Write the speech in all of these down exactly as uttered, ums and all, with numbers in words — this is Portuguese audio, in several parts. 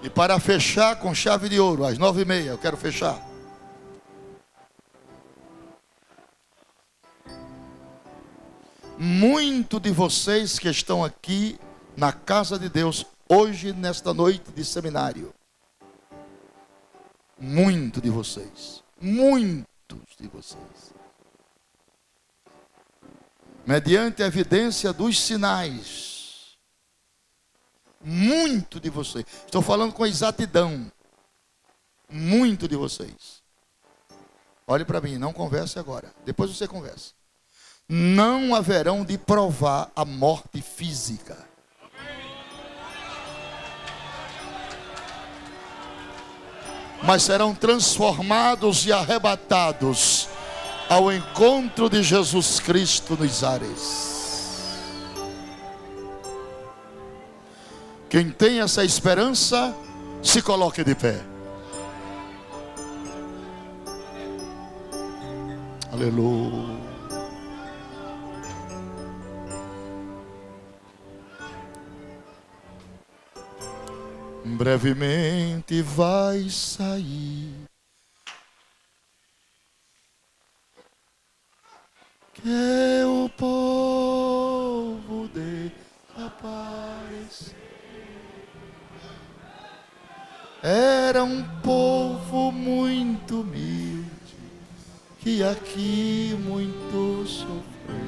E para fechar com chave de ouro, às nove e meia, eu quero fechar. Muito de vocês que estão aqui na casa de Deus, hoje, nesta noite de seminário. Muito de vocês. Muitos de vocês. Mediante a evidência dos sinais. Muito de vocês. Estou falando com exatidão. Muito de vocês. Olhe para mim, não converse agora. Depois você conversa. Não haverão de provar a morte física. Mas serão transformados e arrebatados ao encontro de Jesus Cristo nos ares. Quem tem essa esperança, se coloque de pé. Aleluia. Brevemente vai sair, que o povo desaparecer. Era um povo muito humilde, que aqui muito sofreu.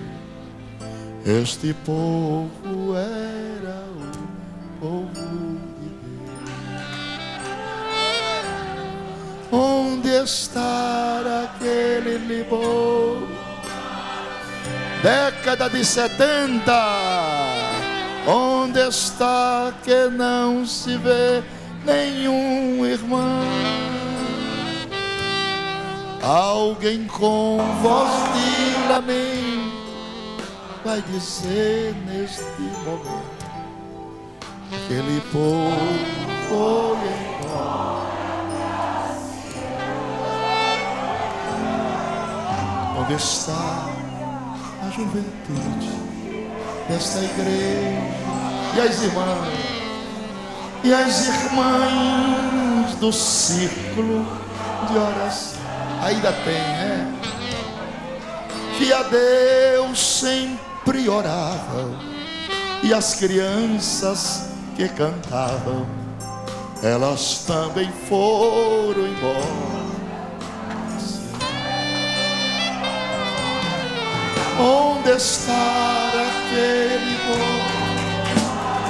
Este povo era o povo. Onde está aquele libor? Década de setenta. Onde está que não se vê nenhum irmão? Alguém com voz de lamento vai dizer neste momento: aquele povo foi embora. Onde está a juventude desta igreja? E as irmãs? E as irmãs do círculo de oração? Ainda tem, né? Que a Deus sempre oravam. E as crianças que cantavam, elas também foram embora. Onde está aquele povo?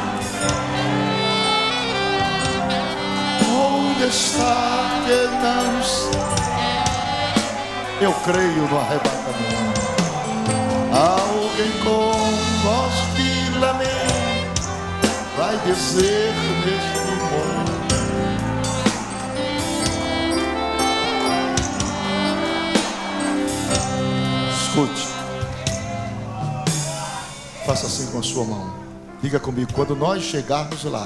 Onde está que não está? Eu creio no arrebatamento. Alguém com voz de lamento vai dizer neste momento: escute. Faça assim com a sua mão. Diga comigo: quando nós chegarmos lá,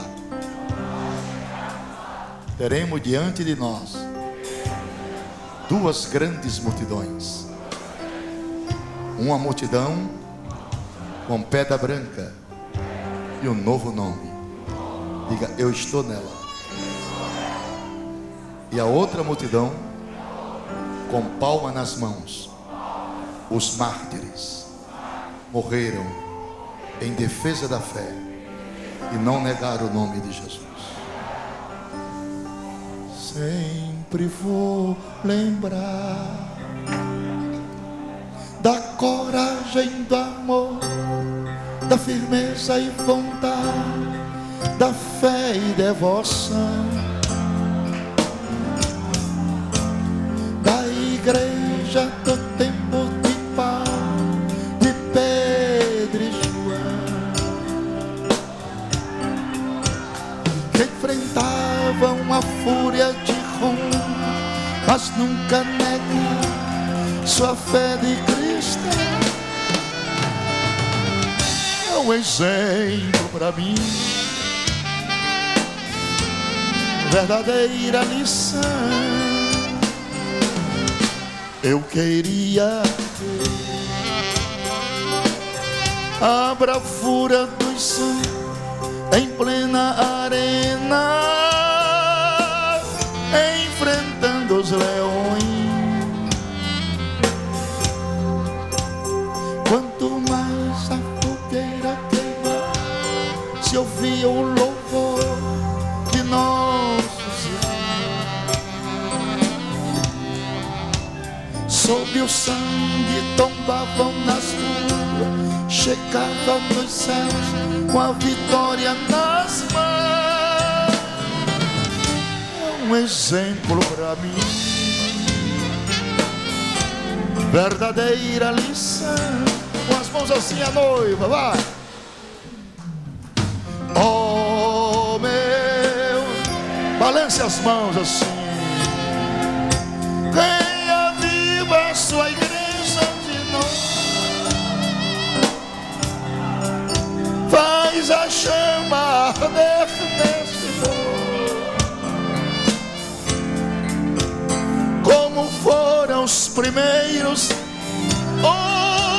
teremos diante de nós duas grandes multidões. Uma multidão com pedra branca e um novo nome. Diga: eu estou nela. E a outra multidão com palma nas mãos. Os mártires morreram em defesa da fé e não negaram o nome de Jesus. Sempre vou lembrar da coragem, do amor, da firmeza e vontade, da fé e devoção da igreja do tempo de Paulo, de Pedro e que enfrentavam a fúria de Roma, mas nunca negaram sua fé de Cristo. É um exemplo para mim, verdadeira lição. Eu queria ver a bravura dos santos em plena arena, dos leões. Quanto mais a fogueira queima, se ouvia o louvor de nosso Senhor. Sob o sangue tombavam nas ruas, chegavam nos céus com a vitória nas mãos. É um exemplo para mim, verdadeira lição. Com as mãos assim a noiva, vai. Oh meu, balance as mãos assim. Venha viva a sua igreja de novo, faz a chama arder nesse fogo, como foram os primeiros. Oh,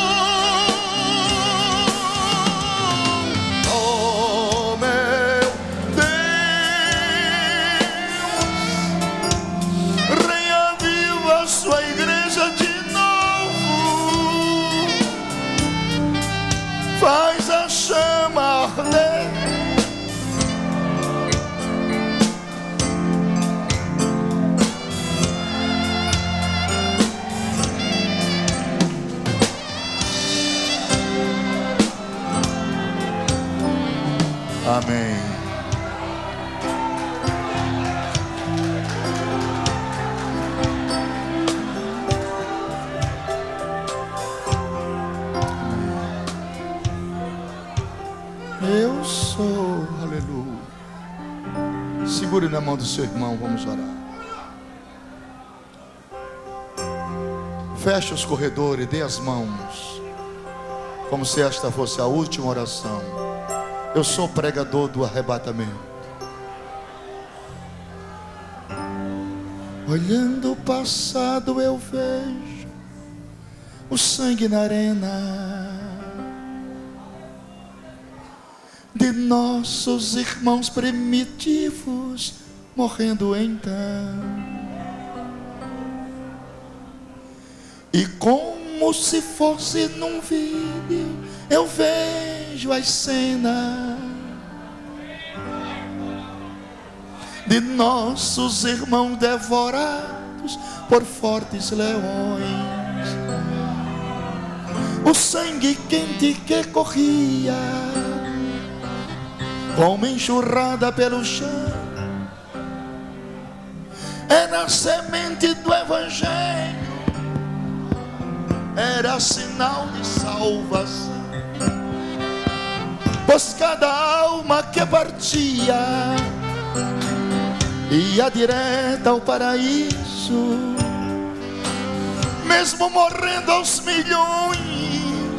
faz a chama arder. Amém. Eu sou, aleluia. Segure na mão do seu irmão, vamos orar. Feche os corredores, dê as mãos, como se esta fosse a última oração. Eu sou pregador do arrebatamento. Olhando o passado eu vejo o sangue na arena de nossos irmãos primitivos morrendo então. E como se fosse num vídeo eu vejo as cenas de nossos irmãos devorados por fortes leões. O sangue quente que corria como enxurrada pelo chão era a semente do Evangelho, era sinal de salvação, pois cada alma que partia ia direta ao paraíso, mesmo morrendo aos milhões.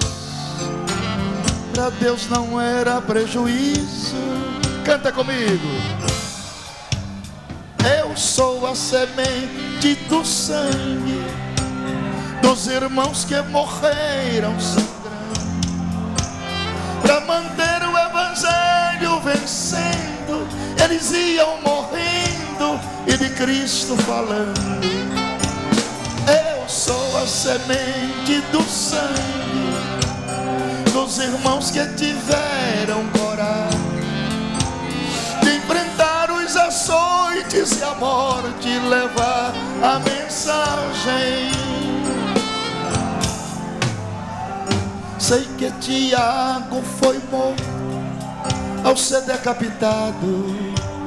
Para Deus não era prejuízo. Canta comigo. Eu sou a semente do sangue dos irmãos que morreram sangrando para manter o Evangelho vencendo. Eles iam morrendo e de Cristo falando. Eu sou a semente do sangue dos irmãos que tiveram coragem de enfrentar os açoites e a morte, levar a mensagem. Sei que Tiago foi morto ao ser decapitado,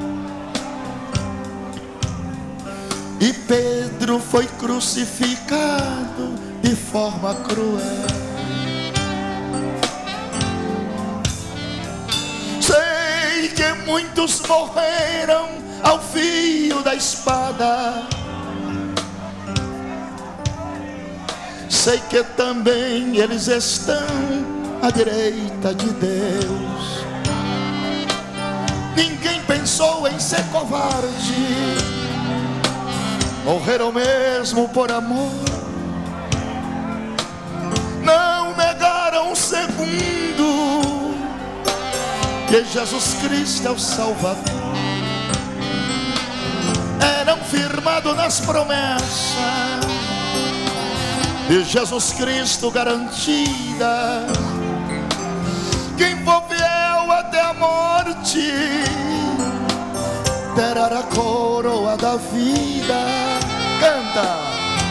e Pedro foi crucificado de forma cruel. Sei que muitos morreram ao fio da espada. Sei que também eles estão à direita de Deus. Ninguém pensou em ser covarde, morreram mesmo por amor. Não negaram um segundo que Jesus Cristo é o Salvador. Eram firmado nas promessas de Jesus Cristo garantida. Quem for fiel até a morte terá a coroa da vida. Canta.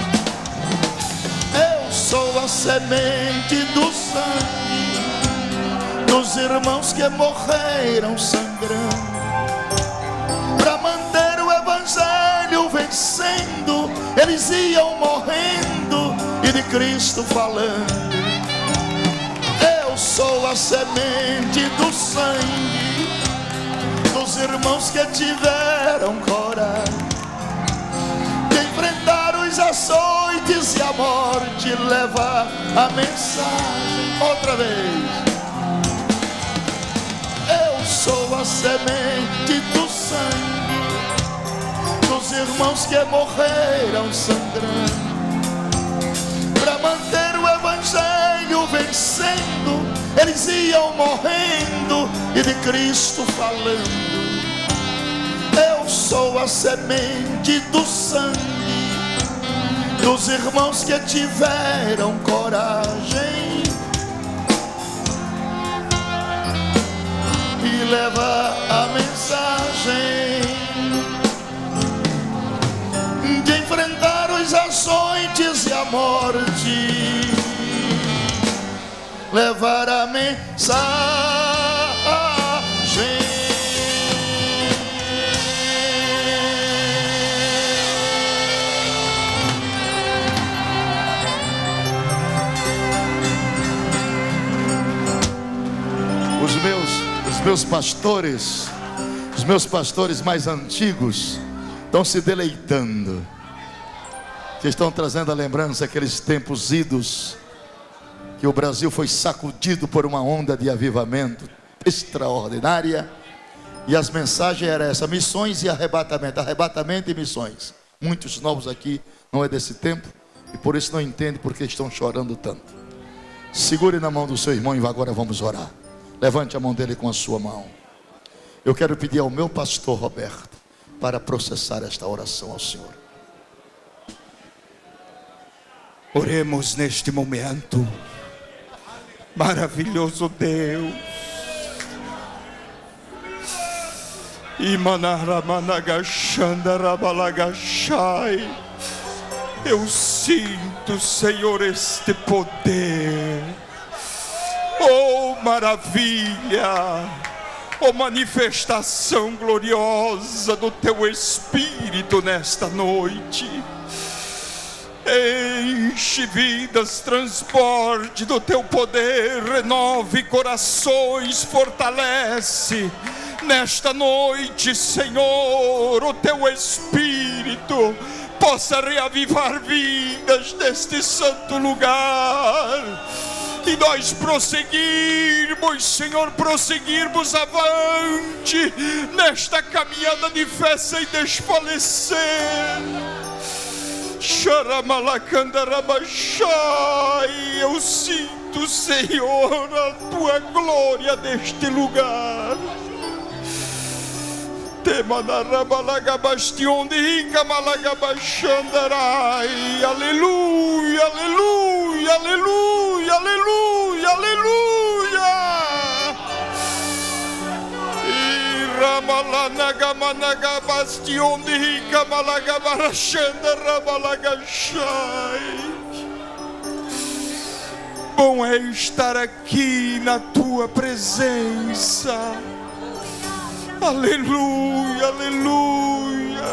Eu sou a semente do sangue dos irmãos que morreram sangrando para manter o evangelho vencendo. Eles iam morrendo e de Cristo falando. Eu sou a semente do sangue dos irmãos que tiveram coragem de enfrentar os açoites e a morte, levar a mensagem. Outra vez. Eu sou a semente do sangue dos irmãos que morreram sangrando para manter o evangelho vencendo. Eles iam morrendo e de Cristo falando. Eu sou a semente do sangue dos irmãos que tiveram coragem e leva a mensagem de enfrentar os açoites e a morte, levar a mensagem. Os meus, os meus pastores, os meus pastores mais antigos estão se deleitando, que estão trazendo a lembrança daqueles tempos idos, que o Brasil foi sacudido por uma onda de avivamento extraordinária, e as mensagens eram essas: missões e arrebatamento, arrebatamento e missões. Muitos novos aqui não é desse tempo e por isso não entendem porque estão chorando tanto. Segure na mão do seu irmão e agora vamos orar. Levante a mão dele com a sua mão. Eu quero pedir ao meu pastor Roberto para processar esta oração ao Senhor. Oremos neste momento. Maravilhoso Deus. Eu sinto, Senhor, este poder. Oh, maravilha! Oh, manifestação gloriosa do Teu Espírito nesta noite. Enche vidas, transporte do Teu poder, renove corações, fortalece nesta noite, Senhor, o Teu Espírito possa reavivar vidas neste santo lugar. E nós prosseguirmos, Senhor, prosseguirmos avante nesta caminhada de fé sem desfalecer. Xaramalacandarabaxai, eu sinto, Senhor, a Tua glória neste lugar. Aleluia, aleluia, aleluia, aleluia, aleluia. Ramalanagamanaga bastion de rica malagabarachanda ramalagachai. Bom é estar aqui na Tua presença. Aleluia, aleluia.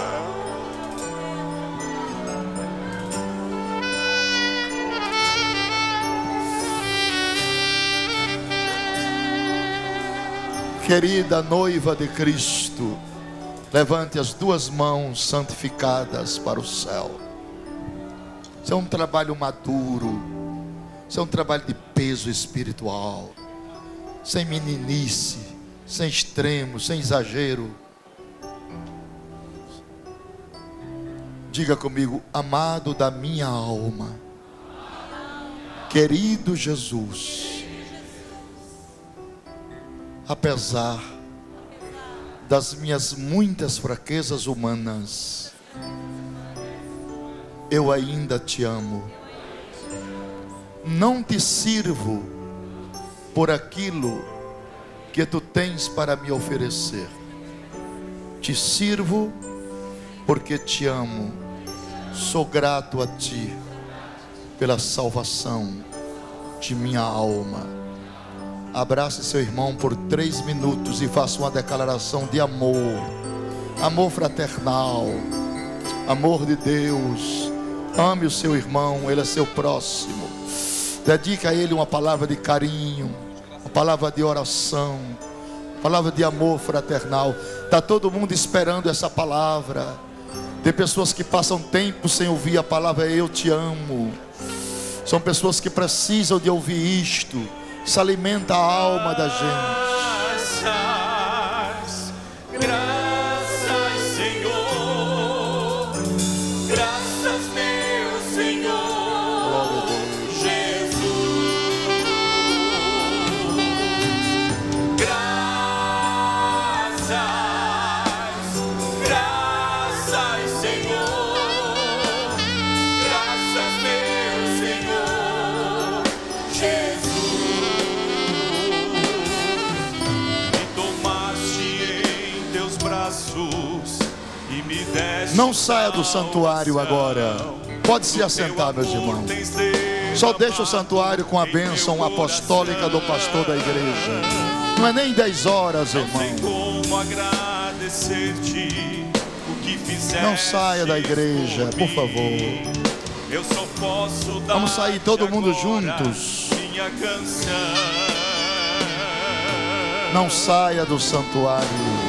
Querida noiva de Cristo, levante as duas mãos santificadas para o céu. Isso é um trabalho maduro, isso é um trabalho de peso espiritual, sem meninice, sem extremo, sem exagero. Diga comigo: amado da minha alma, querido Jesus, apesar das minhas muitas fraquezas humanas, eu ainda te amo. Não te sirvo por aquilo que tu tens para me oferecer. Te sirvo porque te amo. Sou grato a ti pela salvação de minha alma. Abrace seu irmão por três minutos e faça uma declaração de amor. Amor fraternal. Amor de Deus. Ame o seu irmão, ele é seu próximo. Dedica a ele uma palavra de carinho, uma palavra de oração, uma palavra de amor fraternal. Está todo mundo esperando essa palavra. Tem pessoas que passam tempo sem ouvir a palavra eu te amo. São pessoas que precisam de ouvir isto. Isso alimenta a alma da gente. Não saia do santuário agora. Pode se assentar, meus irmãos. Só deixa o santuário com a bênção apostólica do pastor da igreja. Não é nem dez horas, irmão. Não saia da igreja, por favor. Vamos sair todo mundo juntos. Não saia do santuário.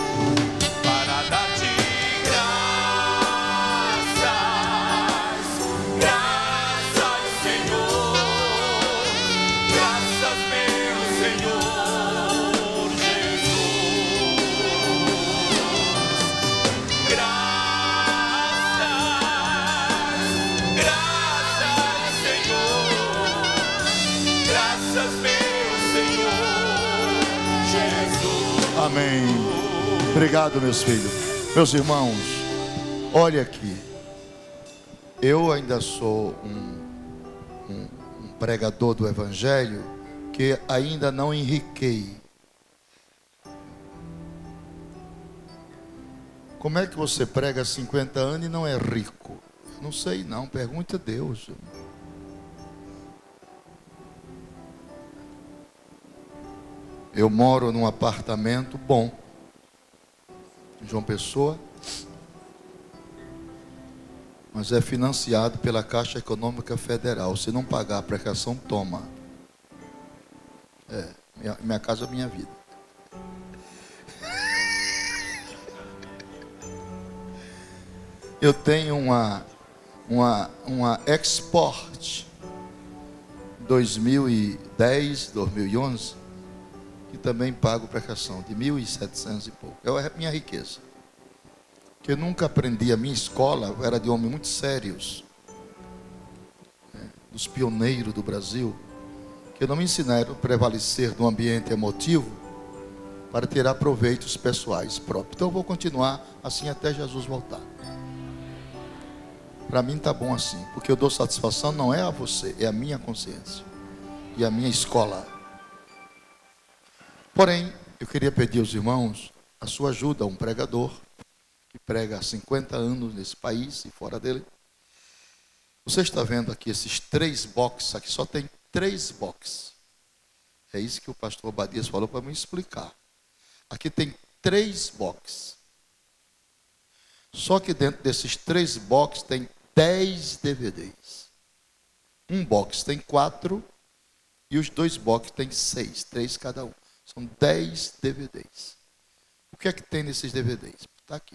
Amém. Obrigado, meus filhos. Meus irmãos, olha aqui. Eu ainda sou um, um, um pregador do Evangelho que ainda não enriquei. Como é que você prega cinquenta anos e não é rico? Não sei não, pergunte a Deus. Eu moro num apartamento bom, em João Pessoa, mas é financiado pela Caixa Econômica Federal. Se não pagar a prestação, toma. É, minha, minha casa é minha vida. Eu tenho uma, uma, uma Export dois mil e dez, dois mil e onze, que também pago prestação de mil e setecentos e pouco. É a minha riqueza. Que eu nunca aprendi. A minha escola era de homens muito sérios, né, dos pioneiros do Brasil, que não me ensinaram a prevalecer do ambiente emotivo para tirar proveitos pessoais próprios. Então eu vou continuar assim até Jesus voltar. Para mim está bom assim, porque eu dou satisfação não é a você, é a minha consciência e a minha escola. Porém, eu queria pedir aos irmãos a sua ajuda, um pregador que prega há cinquenta anos nesse país e fora dele. Você está vendo aqui esses três boxes, aqui só tem três boxes. É isso que o pastor Obadias falou para me explicar. Aqui tem três boxes. Só que dentro desses três boxes tem dez D V Ds. Um box tem quatro e os dois boxes tem seis, três cada um. São dez D V Ds. O que é que tem nesses D V Ds? Está aqui.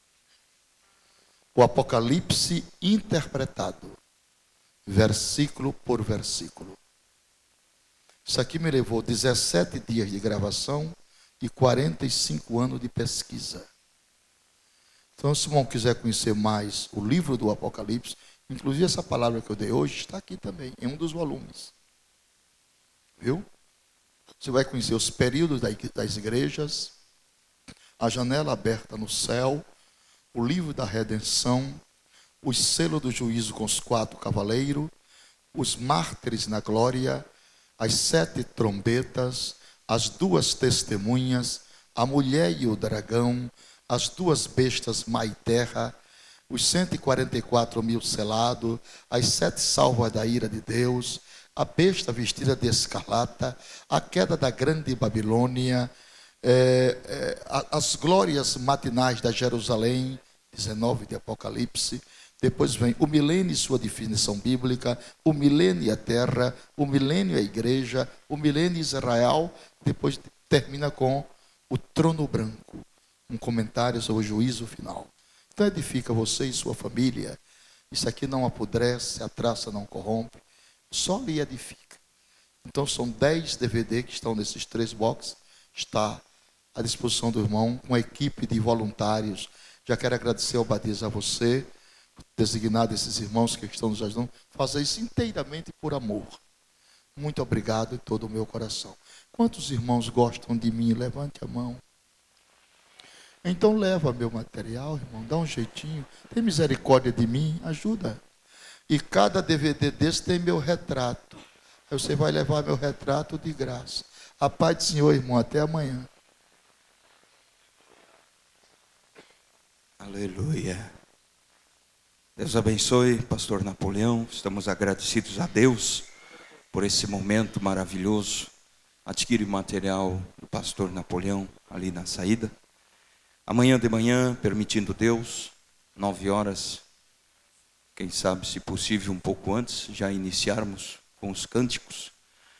O Apocalipse interpretado, versículo por versículo. Isso aqui me levou dezessete dias de gravação e quarenta e cinco anos de pesquisa. Então, se o irmão quiser conhecer mais o livro do Apocalipse, inclusive essa palavra que eu dei hoje está aqui também, em um dos volumes. Viu? Você vai conhecer os períodos das igrejas, a janela aberta no céu, o livro da redenção, os selos do juízo com os quatro cavaleiros, os mártires na glória, as sete trombetas, as duas testemunhas, a mulher e o dragão, as duas bestas mar e terra, os cento e quarenta e quatro mil selados, as sete salvas da ira de Deus, a besta vestida de escarlata, a queda da grande Babilônia, é, é, as glórias matinais da Jerusalém, dezenove de Apocalipse. Depois vem o milênio e sua definição bíblica, o milênio e a terra, o milênio e a igreja, o milênio e Israel. Depois termina com o trono branco, um comentário sobre o juízo final. Então edifica você e sua família. Isso aqui não apodrece, a traça não corrompe, só lhe edifica. Então são dez D V D que estão nesses três boxes, está à disposição do irmão, com a equipe de voluntários. Já quero agradecer ao Badias a você, designado esses irmãos que estão nos ajudando, fazer isso inteiramente por amor. Muito obrigado de todo o meu coração. Quantos irmãos gostam de mim? Levante a mão. Então leva meu material, irmão, dá um jeitinho, tem misericórdia de mim, ajuda. E cada D V D desse tem meu retrato. Aí você vai levar meu retrato de graça. A paz do Senhor, irmão, até amanhã. Aleluia. Deus abençoe, pastor Napoleão. Estamos agradecidos a Deus por esse momento maravilhoso. Adquire o material do pastor Napoleão ali na saída. Amanhã de manhã, permitindo Deus, nove horas, quem sabe, se possível, um pouco antes, já iniciarmos com os cânticos.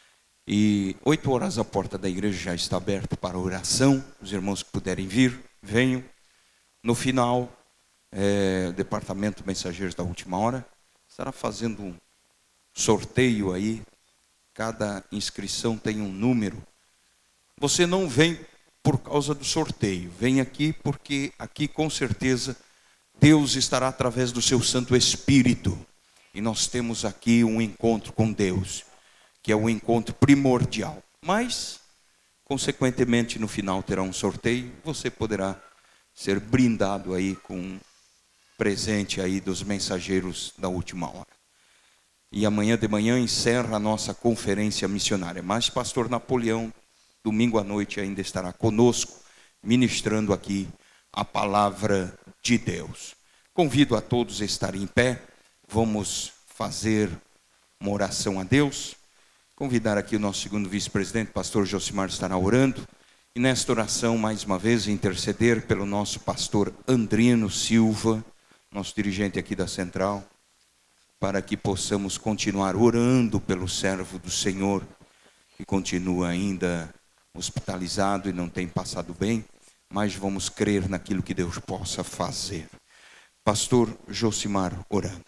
E oito horas a porta da igreja já está aberta para oração. Os irmãos que puderem vir, venham. No final, é, o Departamento Mensageiros da Última Hora estará fazendo um sorteio aí. Cada inscrição tem um número. Você não vem por causa do sorteio, vem aqui porque aqui com certeza Deus estará através do seu Santo Espírito. E nós temos aqui um encontro com Deus, que é um encontro primordial. Mas, consequentemente, no final terá um sorteio. Você poderá ser brindado aí com um presente aí dos mensageiros da última hora. E amanhã de manhã encerra a nossa conferência missionária. Mas pastor Napoleão, domingo à noite, ainda estará conosco, ministrando aqui a palavra de Deus. Convido a todos a estarem em pé. Vamos fazer uma oração a Deus. Convidar aqui o nosso segundo vice-presidente, pastor Josimar, estará orando. E nesta oração, mais uma vez, interceder pelo nosso pastor Andrino Silva, nosso dirigente aqui da Central, para que possamos continuar orando pelo servo do Senhor, que continua ainda hospitalizado e não tem passado bem, mas vamos crer naquilo que Deus possa fazer. Pastor Josimar orando.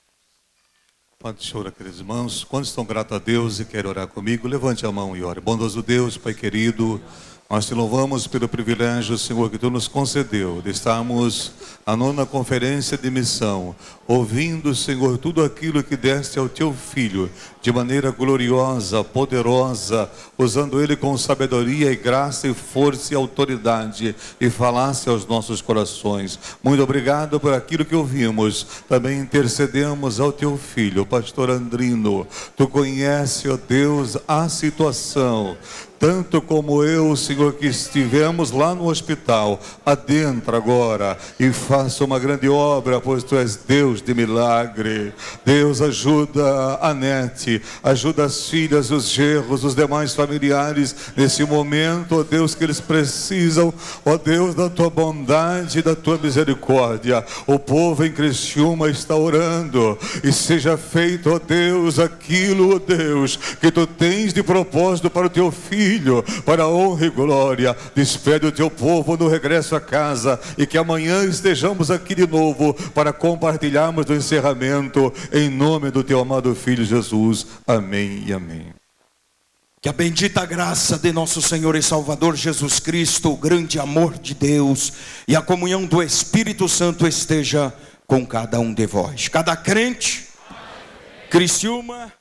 Pai do Senhor, queridos irmãos, quantos estão gratos a Deus e querem orar comigo, levante a mão e ore. Bondoso Deus, Pai querido, nós te louvamos pelo privilégio, Senhor, que Tu nos concedeu de estarmos na nona conferência de missão, ouvindo, Senhor, tudo aquilo que deste ao Teu Filho, de maneira gloriosa, poderosa, usando Ele com sabedoria e graça e força e autoridade, e falasse aos nossos corações. Muito obrigado por aquilo que ouvimos. Também intercedemos ao Teu Filho, o pastor Andrino. Tu conhece, ó Deus, a situação, tanto como eu, Senhor, que estivemos lá no hospital. Adentra agora e faça uma grande obra, pois Tu és Deus de milagre. Deus, ajuda a Nete, ajuda as filhas, os genros, os demais familiares nesse momento, ó Deus, que eles precisam, ó Deus, da Tua bondade e da Tua misericórdia. O povo em Criciúma está orando, e seja feito, ó Deus, aquilo, ó Deus, que Tu tens de propósito para o Teu Filho, para a honra e glória. Despede o Teu povo no regresso a casa, e que amanhã estejamos aqui de novo para compartilharmos do encerramento, em nome do Teu amado Filho Jesus. Amém e amém. Que a bendita graça de nosso Senhor e Salvador Jesus Cristo, o grande amor de Deus e a comunhão do Espírito Santo esteja com cada um de vós. Cada crente, Criciúma,